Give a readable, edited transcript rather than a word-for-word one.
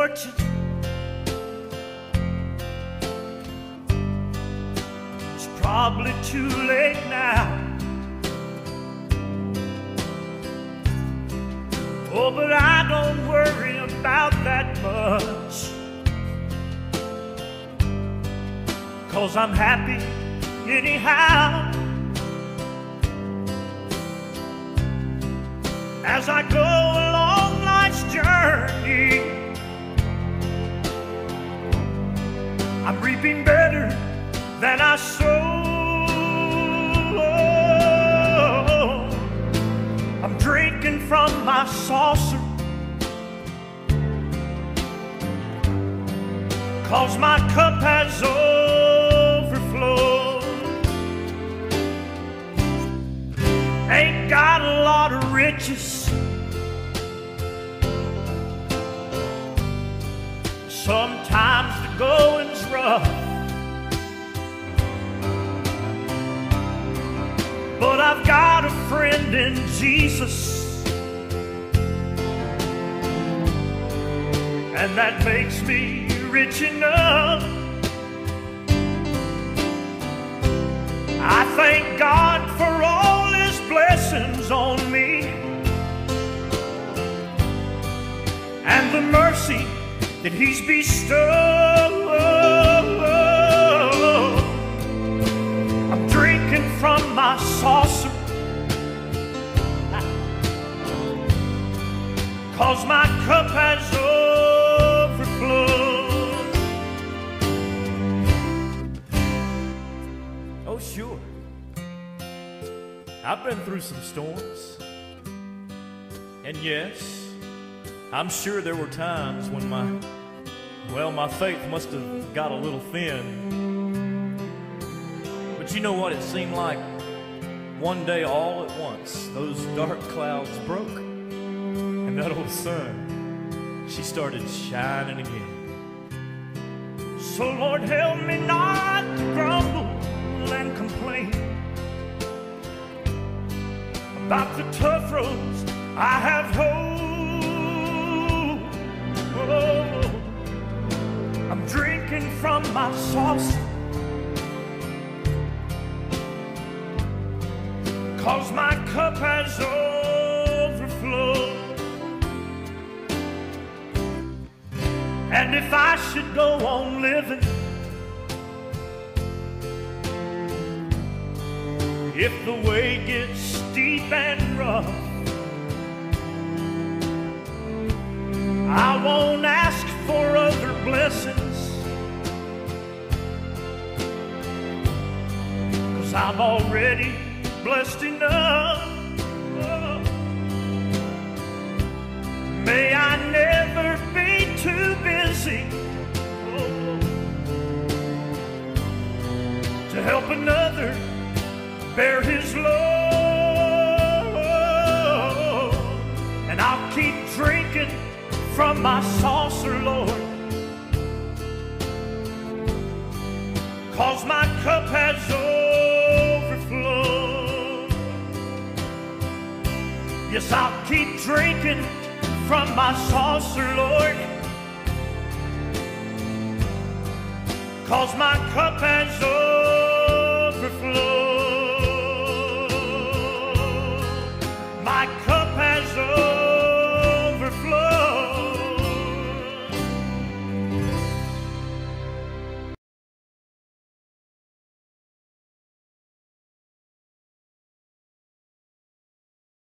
fortune. It's probably too late now. Oh, but I don't worry about that much, 'cause I'm happy anyhow. As I go along life's journey, I'm reaping better than I sowed. I'm drinking from my saucer, 'cause my cup has overflowed. Ain't got a lot of riches, sometimes the going's rough, but I've got a friend in Jesus, and that makes me rich enough. I thank God for all His blessings on me, and the mercy that He's bestowed. I'm drinking from my saucer, 'cause my cup has overflowed. Oh sure, I've been through some storms, and yes, I'm sure there were times when my faith must have got a little thin. But you know what? It seemed like one day all at once, those dark clouds broke, and that old sun, she started shining again. So Lord, help me not to grumble and complain about the tough roads I have hoed. I'm drinking from my saucer, 'cause my cup has overflowed. And if I should go on living, if the way gets steep and rough, I won't ask for other blessings, 'cause I'm already blessed enough. May I never be too busy to help another bear his load. And I'll keep drinking from my saucer, Lord, 'cause my cup has overflowed. Yes, I'll keep drinking from my saucer, Lord, 'cause my cup has